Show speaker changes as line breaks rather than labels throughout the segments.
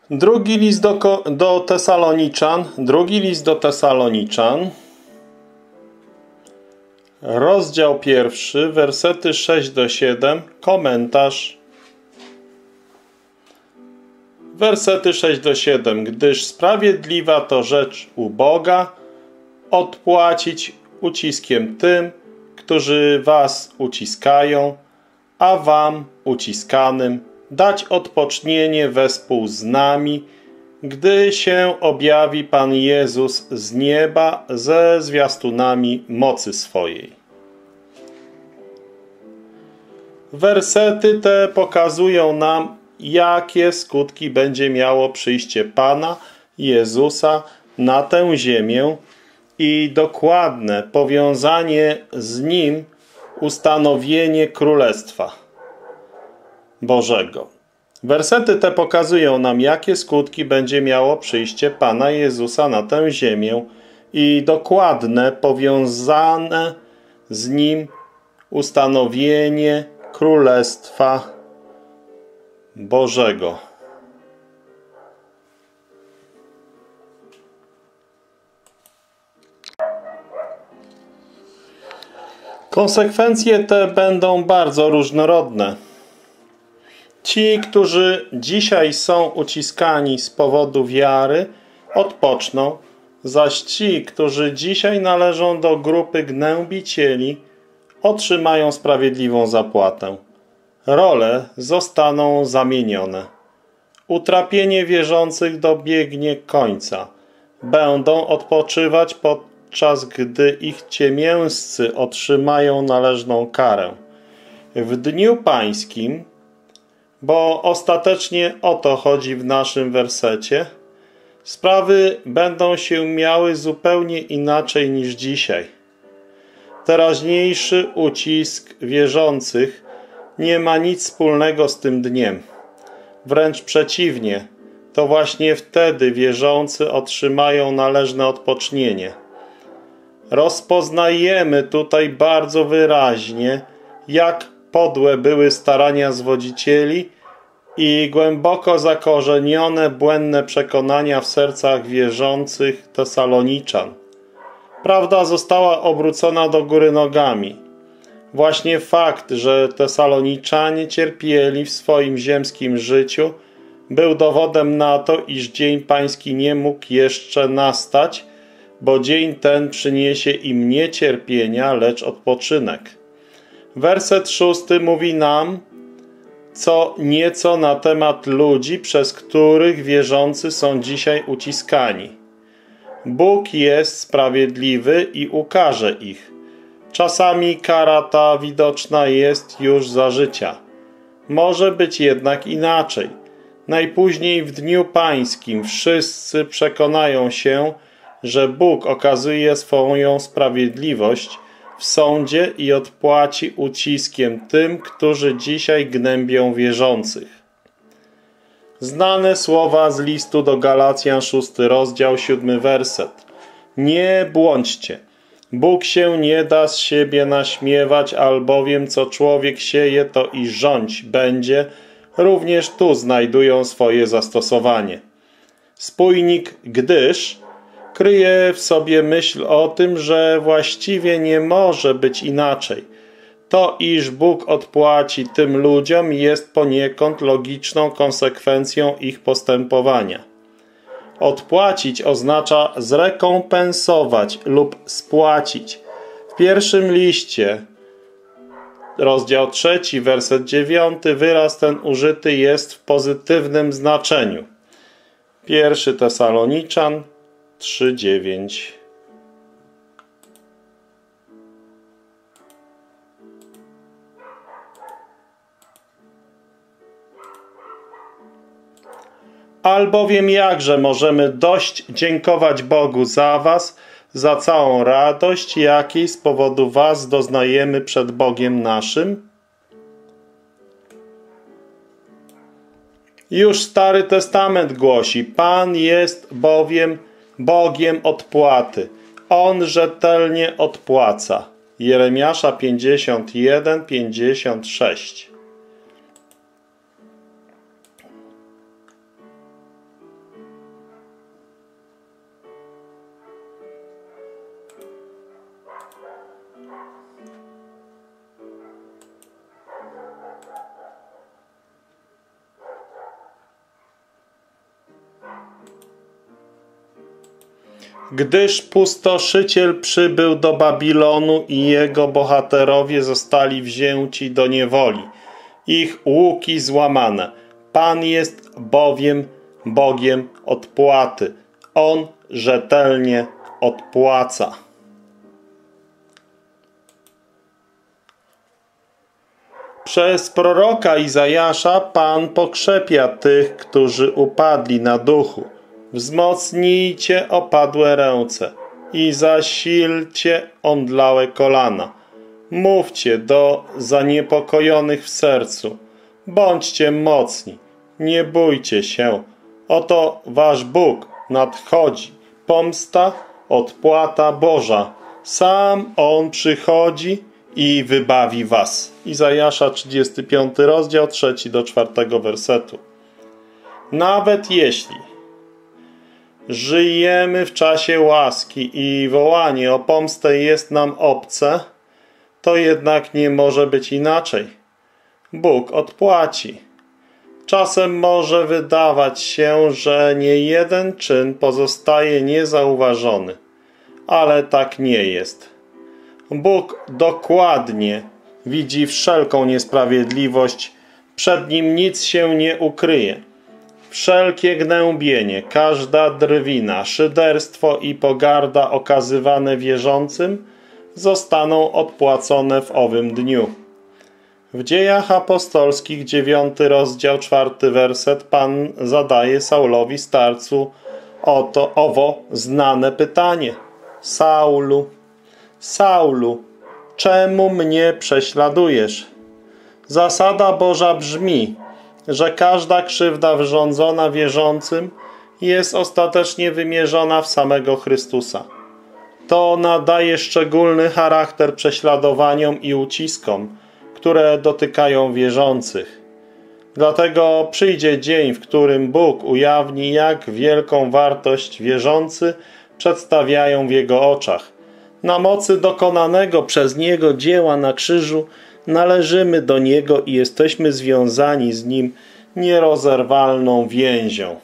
Drugi list do Tesaloniczan, rozdział 1, wersety 6 do 7, komentarz. Wersety 6 do 7. Gdyż sprawiedliwa to rzecz u Boga odpłacić uciskiem tym, którzy was uciskają, a wam uciskanym dać odpocznienie wespół z nami, gdy się objawi Pan Jezus z nieba ze zwiastunami mocy swojej. Wersety te pokazują nam, jakie skutki będzie miało przyjście Pana Jezusa na tę ziemię i dokładne powiązanie z Nim ustanowienie Królestwa Bożego. Wersety te pokazują nam, jakie skutki będzie miało przyjście Pana Jezusa na tę ziemię i dokładne powiązane z Nim ustanowienie Królestwa Bożego. Konsekwencje te będą bardzo różnorodne. Ci, którzy dzisiaj są uciskani z powodu wiary, odpoczną, zaś ci, którzy dzisiaj należą do grupy gnębicieli, otrzymają sprawiedliwą zapłatę. Role zostaną zamienione. Utrapienie wierzących dobiegnie końca. Będą odpoczywać, podczas gdy ich ciemięscy otrzymają należną karę. W dniu pańskim, bo ostatecznie o to chodzi w naszym wersecie, sprawy będą się miały zupełnie inaczej niż dzisiaj. Teraźniejszy ucisk wierzących nie ma nic wspólnego z tym dniem. Wręcz przeciwnie, to właśnie wtedy wierzący otrzymają należne odpocznienie. Rozpoznajemy tutaj bardzo wyraźnie, jak podłe były starania zwodzicieli i głęboko zakorzenione błędne przekonania w sercach wierzących Tesaloniczan. Prawda została obrócona do góry nogami. Właśnie fakt, że Tesaloniczanie cierpieli w swoim ziemskim życiu, był dowodem na to, iż dzień pański nie mógł jeszcze nastać, bo dzień ten przyniesie im nie cierpienia, lecz odpoczynek. Werset 6 mówi nam co nieco na temat ludzi, przez których wierzący są dzisiaj uciskani. Bóg jest sprawiedliwy i ukarze ich. Czasami kara ta widoczna jest już za życia. Może być jednak inaczej. Najpóźniej w dniu pańskim wszyscy przekonają się, że Bóg okazuje swoją sprawiedliwość w sądzie i odpłaci uciskiem tym, którzy dzisiaj gnębią wierzących. Znane słowa z listu do Galacjan, 6 rozdział, 7 werset. Nie błądźcie. Bóg się nie da z siebie naśmiewać, albowiem co człowiek sieje, to i rządź będzie. Również tu znajdują swoje zastosowanie. Spójnik gdyż kryje w sobie myśl o tym, że właściwie nie może być inaczej. To, iż Bóg odpłaci tym ludziom, jest poniekąd logiczną konsekwencją ich postępowania. Odpłacić oznacza zrekompensować lub spłacić. W pierwszym liście, rozdział 3, werset 9, wyraz ten użyty jest w pozytywnym znaczeniu. 1 Tesaloniczan 3:9. Albowiem jakże możemy dość dziękować Bogu za was, za całą radość, jakiej z powodu was doznajemy przed Bogiem naszym? Już Stary Testament głosi, Pan jest bowiem Bogiem odpłaty. On rzetelnie odpłaca. Jeremiasza 51, 56. Gdyż pustoszyciel przybył do Babilonu i jego bohaterowie zostali wzięci do niewoli, ich łuki złamane. Pan jest bowiem Bogiem odpłaty. On rzetelnie odpłaca. Przez proroka Izajasza Pan pokrzepia tych, którzy upadli na duchu. Wzmocnijcie opadłe ręce i zasilcie omdlałe kolana. Mówcie do zaniepokojonych w sercu. Bądźcie mocni, nie bójcie się. Oto wasz Bóg nadchodzi. Pomsta, odpłata Boża. Sam On przychodzi i wybawi was. Izajasza 35 rozdział 3 do 4 wersetu. Nawet jeśli żyjemy w czasie łaski i wołanie o pomstę jest nam obce, to jednak nie może być inaczej. Bóg odpłaci. Czasem może wydawać się, że nie jeden czyn pozostaje niezauważony, ale tak nie jest. Bóg dokładnie widzi wszelką niesprawiedliwość, przed Nim nic się nie ukryje. Wszelkie gnębienie, każda drwina, szyderstwo i pogarda okazywane wierzącym zostaną odpłacone w owym dniu. W Dziejach Apostolskich 9 rozdział 4 werset Pan zadaje Saulowi starcu owo znane pytanie. Saulu, Saulu, czemu mnie prześladujesz? Zasada Boża brzmi, że każda krzywda wyrządzona wierzącym jest ostatecznie wymierzona w samego Chrystusa. To nadaje szczególny charakter prześladowaniom i uciskom, które dotykają wierzących. Dlatego przyjdzie dzień, w którym Bóg ujawni, jak wielką wartość wierzący przedstawiają w Jego oczach. Na mocy dokonanego przez Niego dzieła na krzyżu należymy do Niego i jesteśmy związani z Nim nierozerwalną więzią.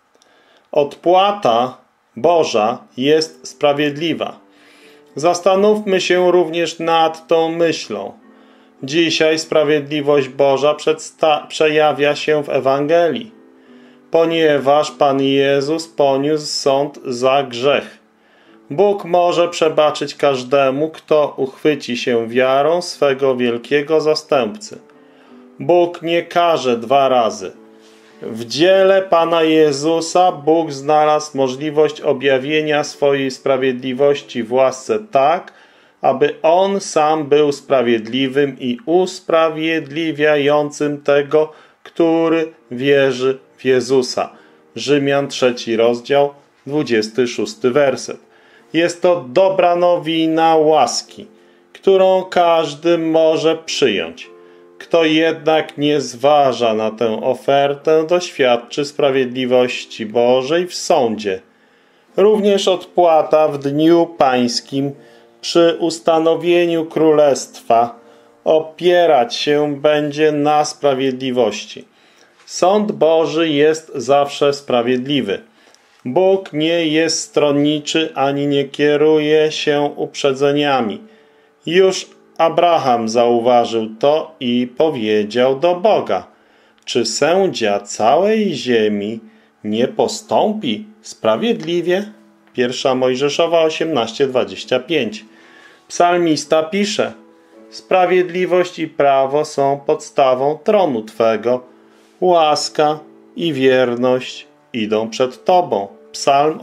Odpłata Boża jest sprawiedliwa. Zastanówmy się również nad tą myślą. Dzisiaj sprawiedliwość Boża przejawia się w Ewangelii, ponieważ Pan Jezus poniósł sąd za grzech. Bóg może przebaczyć każdemu, kto uchwyci się wiarą swego wielkiego zastępcy. Bóg nie karze dwa razy. W dziele Pana Jezusa Bóg znalazł możliwość objawienia swojej sprawiedliwości w łasce tak, aby On sam był sprawiedliwym i usprawiedliwiającym tego, który wierzy w Jezusa. Rzymian 3 rozdział 26 werset. Jest to dobra nowina łaski, którą każdy może przyjąć. Kto jednak nie zważa na tę ofertę, doświadczy sprawiedliwości Bożej w sądzie. Również odpłata w dniu pańskim przy ustanowieniu królestwa opierać się będzie na sprawiedliwości. Sąd Boży jest zawsze sprawiedliwy. Bóg nie jest stronniczy ani nie kieruje się uprzedzeniami. Już Abraham zauważył to i powiedział do Boga: czy sędzia całej ziemi nie postąpi sprawiedliwie? 1 Mojżeszowa 18:25. Psalmista pisze: sprawiedliwość i prawo są podstawą tronu Twego. Łaska i wierność idą przed Tobą. Psalm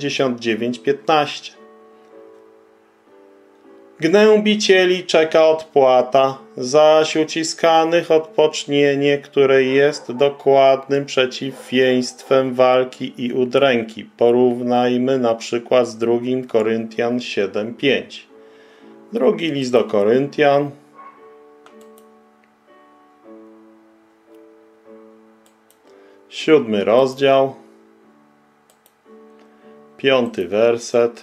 89:15. Gnębicieli czeka odpłata, zaś uciskanych odpocznienie, które jest dokładnym przeciwieństwem walki i udręki. Porównajmy na przykład z 2 Koryntian 7:5. Drugi list do Koryntian, 7 rozdział, 5 werset.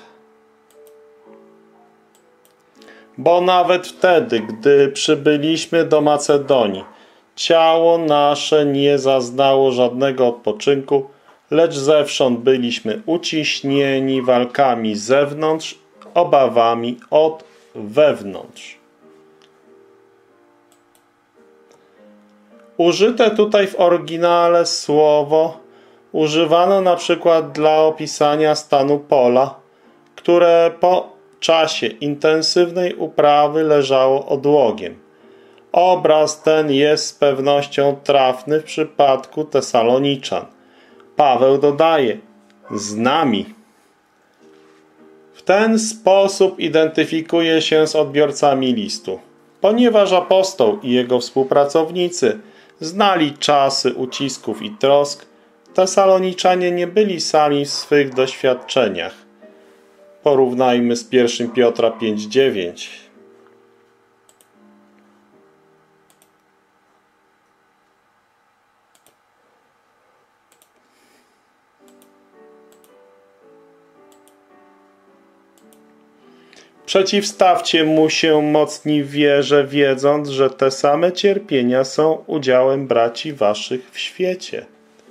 Bo nawet wtedy, gdy przybyliśmy do Macedonii, ciało nasze nie zaznało żadnego odpoczynku, lecz zewsząd byliśmy uciśnieni walkami z zewnątrz, obawami od wewnątrz. Użyte tutaj w oryginale słowo używano na przykład dla opisania stanu pola, które po czasie intensywnej uprawy leżało odłogiem. Obraz ten jest z pewnością trafny w przypadku Tesaloniczan. Paweł dodaje: z nami. W ten sposób identyfikuje się z odbiorcami listu. Ponieważ apostoł i jego współpracownicy znali czasy ucisków i trosk, Tesaloniczanie nie byli sami w swych doświadczeniach. Porównajmy z 1 Piotra 5:9. Przeciwstawcie mu się mocni w wierze, wiedząc, że te same cierpienia są udziałem braci waszych w świecie.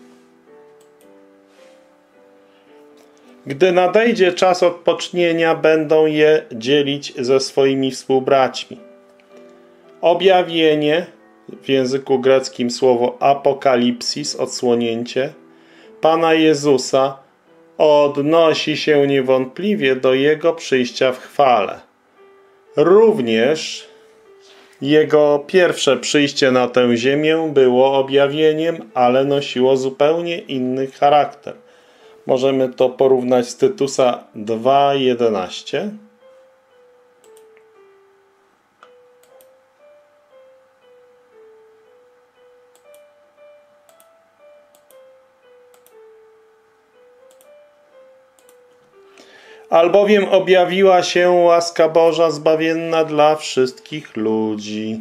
Gdy nadejdzie czas odpocznienia, będą je dzielić ze swoimi współbraćmi. Objawienie, w języku greckim słowo apokalipsis, odsłonięcie, Pana Jezusa odnosi się niewątpliwie do Jego przyjścia w chwale. Również Jego pierwsze przyjście na tę ziemię było objawieniem, ale nosiło zupełnie inny charakter. Możemy to porównać z Tytusa 2:11. Albowiem objawiła się łaska Boża zbawienna dla wszystkich ludzi.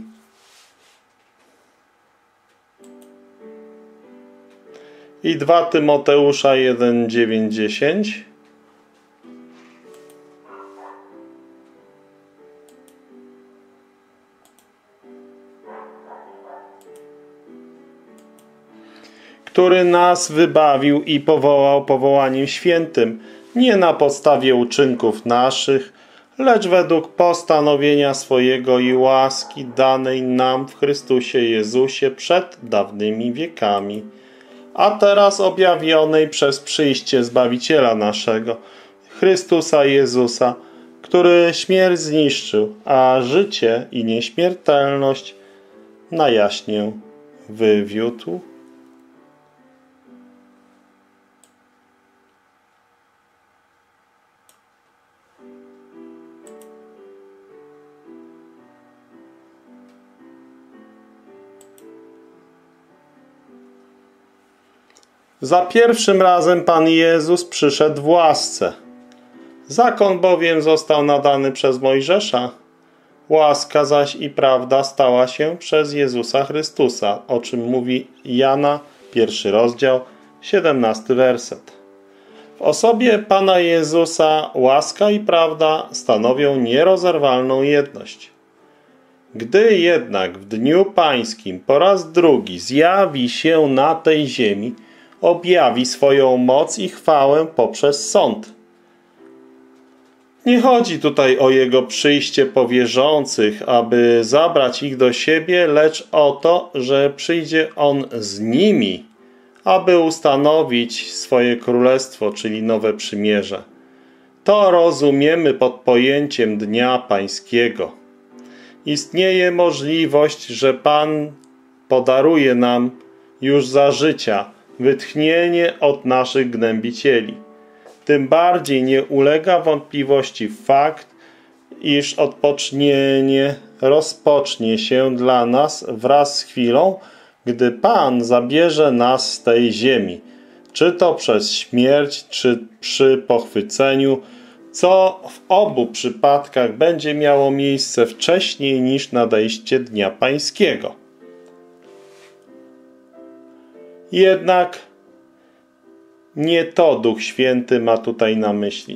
I 2 Tymoteusza 1:9-10. Który nas wybawił i powołał powołaniem świętym, nie na podstawie uczynków naszych, lecz według postanowienia swojego i łaski danej nam w Chrystusie Jezusie przed dawnymi wiekami, a teraz objawionej przez przyjście Zbawiciela naszego, Chrystusa Jezusa, który śmierć zniszczył, a życie i nieśmiertelność na jaśnię wywiódł. Za pierwszym razem Pan Jezus przyszedł w łasce. Zakon bowiem został nadany przez Mojżesza, łaska zaś i prawda stała się przez Jezusa Chrystusa, o czym mówi Jana, 1 rozdział, 17 werset. W osobie Pana Jezusa łaska i prawda stanowią nierozerwalną jedność. Gdy jednak w dniu pańskim po raz drugi zjawi się na tej ziemi, objawi swoją moc i chwałę poprzez sąd. Nie chodzi tutaj o Jego przyjście po wierzących, aby zabrać ich do siebie, lecz o to, że przyjdzie On z nimi, aby ustanowić swoje królestwo, czyli nowe przymierze. To rozumiemy pod pojęciem Dnia Pańskiego. Istnieje możliwość, że Pan podaruje nam już za życia wytchnienie od naszych gnębicieli. Tym bardziej nie ulega wątpliwości fakt, iż odpocznienie rozpocznie się dla nas wraz z chwilą, gdy Pan zabierze nas z tej ziemi, czy to przez śmierć, czy przy pochwyceniu, co w obu przypadkach będzie miało miejsce wcześniej niż nadejście Dnia Pańskiego. Jednak nie to Duch Święty ma tutaj na myśli.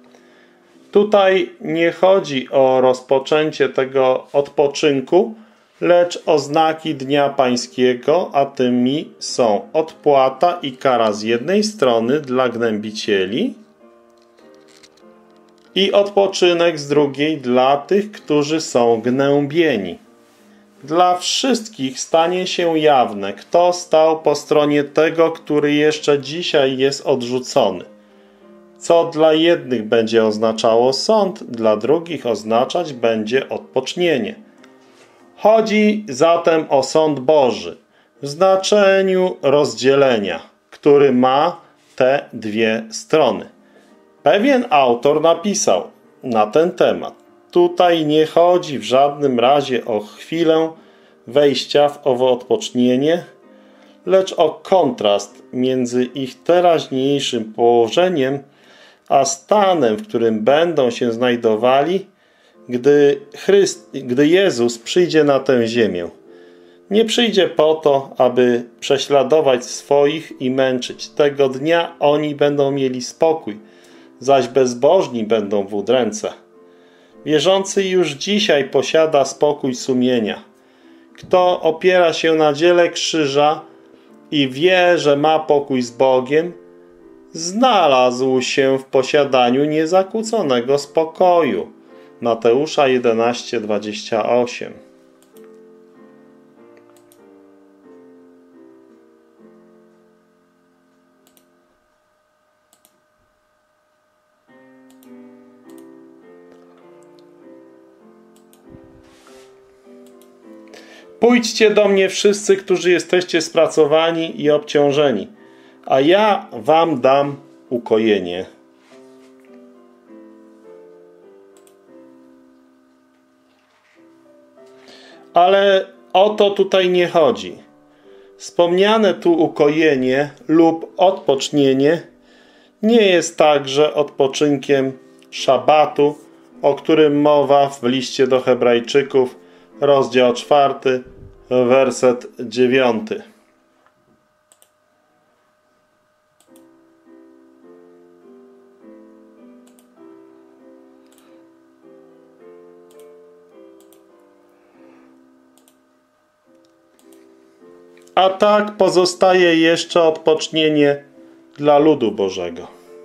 Tutaj nie chodzi o rozpoczęcie tego odpoczynku lecz oznaki dnia pańskiego, a tymi są odpłata i kara z jednej strony dla gnębicieli i odpoczynek z drugiej dla tych, którzy są gnębieni. Dla wszystkich stanie się jawne, kto stał po stronie tego, który jeszcze dzisiaj jest odrzucony. Co dla jednych będzie oznaczało sąd, dla drugich oznaczać będzie odpocznienie. Chodzi zatem o sąd Boży w znaczeniu rozdzielenia, który ma te dwie strony. Pewien autor napisał na ten temat: tutaj nie chodzi w żadnym razie o chwilę wejścia w owo odpocznienie, lecz o kontrast między ich teraźniejszym położeniem a stanem, w którym będą się znajdowali, gdy Jezus przyjdzie na tę ziemię. Nie przyjdzie po to, aby prześladować swoich i męczyć. Tego dnia oni będą mieli spokój, zaś bezbożni będą w udręce. Wierzący już dzisiaj posiada spokój sumienia. Kto opiera się na dziele krzyża i wie, że ma pokój z Bogiem, znalazł się w posiadaniu niezakłóconego spokoju. Mateusza 11:28. Pójdźcie do mnie wszyscy, którzy jesteście spracowani i obciążeni, a ja wam dam ukojenie. Ale o to tutaj nie chodzi. Wspomniane tu ukojenie lub odpocznienie nie jest także odpoczynkiem szabatu, o którym mowa w liście do Hebrajczyków, rozdział 4, werset 9. A tak pozostaje jeszcze odpocznienie dla ludu Bożego.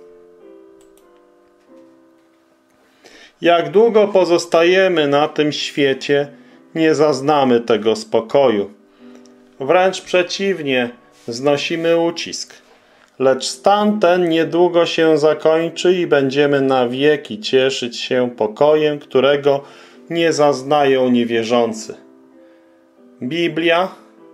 Jak długo pozostajemy na tym świecie, nie zaznamy tego spokoju. Wręcz przeciwnie, znosimy ucisk. Lecz stan ten niedługo się zakończy i będziemy na wieki cieszyć się pokojem, którego nie zaznają niewierzący. Biblia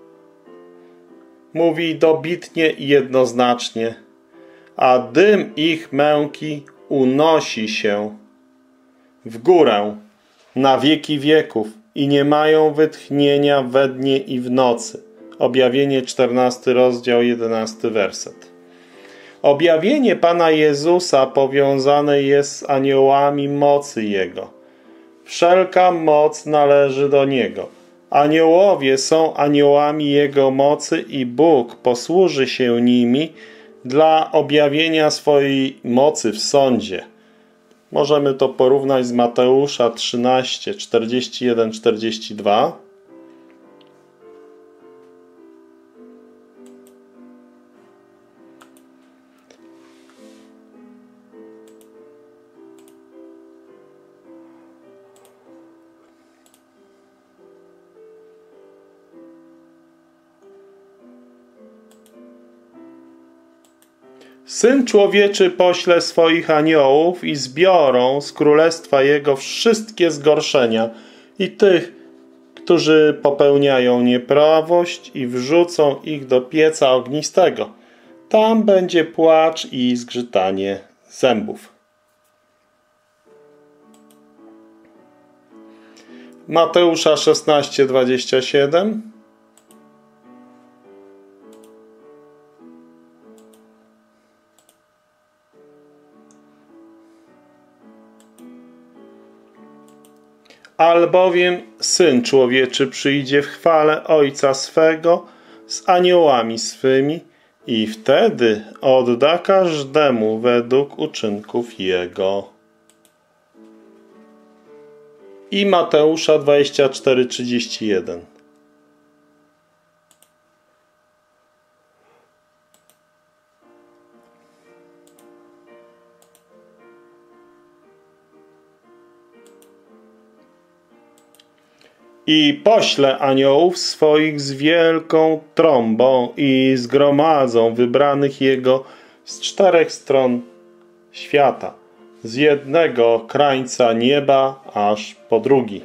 mówi dobitnie i jednoznacznie: a dym ich męki unosi się w górę na wieki wieków i nie mają wytchnienia we dnie i w nocy. Objawienie 14 rozdział 11 werset. Objawienie Pana Jezusa powiązane jest z aniołami mocy Jego. Wszelka moc należy do Niego. Aniołowie są aniołami Jego mocy i Bóg posłuży się nimi dla objawienia swojej mocy w sądzie. Możemy to porównać z Mateusza 13, 41-42. Syn Człowieczy pośle swoich aniołów i zbiorą z królestwa Jego wszystkie zgorszenia i tych, którzy popełniają nieprawość, i wrzucą ich do pieca ognistego. Tam będzie płacz i zgrzytanie zębów. Mateusza 16:27. Albowiem Syn Człowieczy przyjdzie w chwale Ojca swego z aniołami swymi i wtedy odda każdemu według uczynków jego. I Mateusza 24:31. I pośle aniołów swoich z wielką trąbą i zgromadzą wybranych Jego z 4 stron świata, z jednego krańca nieba aż po drugi.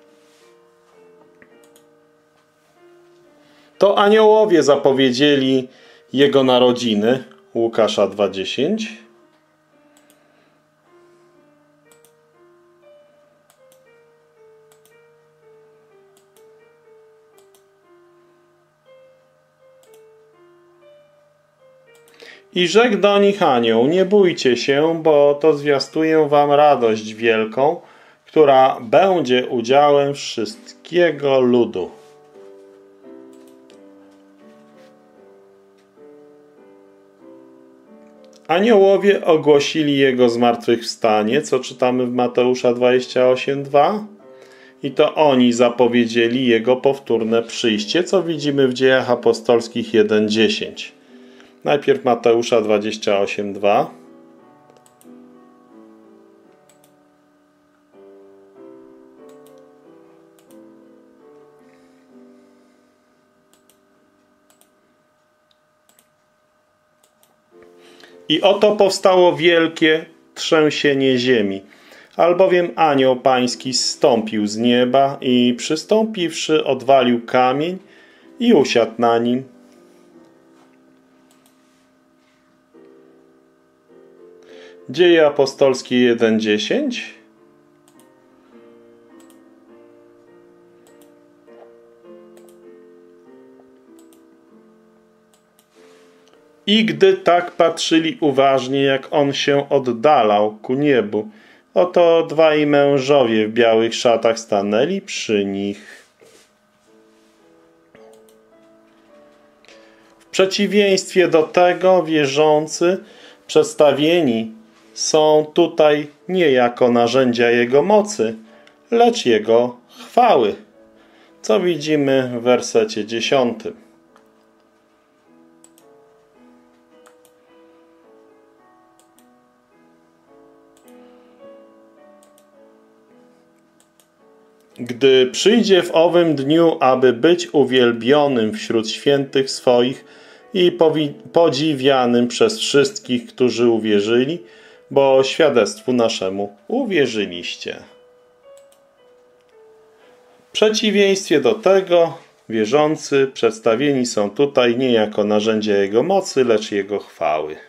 To aniołowie zapowiedzieli Jego narodziny, Łukasza 2:10. I rzekł do nich anioł: nie bójcie się, bo to zwiastuję wam radość wielką, która będzie udziałem wszystkiego ludu. Aniołowie ogłosili Jego zmartwychwstanie, co czytamy w Mateusza 28:2. I to oni zapowiedzieli Jego powtórne przyjście, co widzimy w Dziejach Apostolskich 1:10. Najpierw Mateusza 28:2. I oto powstało wielkie trzęsienie ziemi, albowiem anioł pański zstąpił z nieba i przystąpiwszy odwalił kamień i usiadł na nim. Dzieje apostolskie 1:10. I gdy tak patrzyli uważnie, jak on się oddalał ku niebu, oto 2 mężowie w białych szatach stanęli przy nich. W przeciwieństwie do tego wierzący przedstawieni są tutaj nie jako narzędzia Jego mocy, lecz Jego chwały, co widzimy w wersecie 10. Gdy przyjdzie w owym dniu, aby być uwielbionym wśród świętych swoich i podziwianym przez wszystkich, którzy uwierzyli, bo świadectwu naszemu uwierzyliście. W przeciwieństwie do tego wierzący przedstawieni są tutaj nie jako narzędzia Jego mocy, lecz Jego chwały.